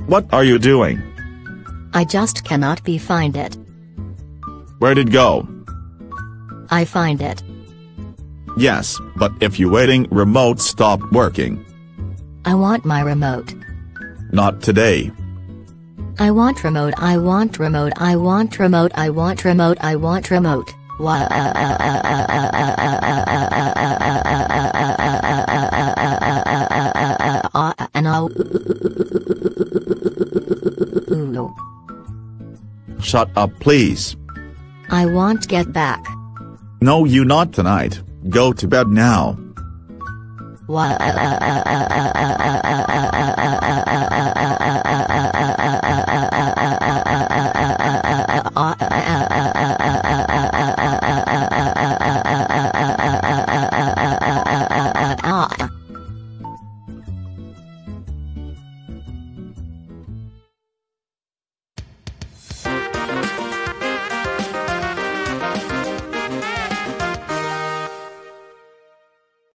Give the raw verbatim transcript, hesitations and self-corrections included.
What are you doing? I just cannot be find it. Where'd it go? I find it. Yes, but if you waiting, remote stopped working. I want my remote. Not today. I want remote, I want remote, I want remote, I want remote, I want remote. Why? And I'll. Shut up, please. I want get back. No, you not tonight. Go to bed now. Why?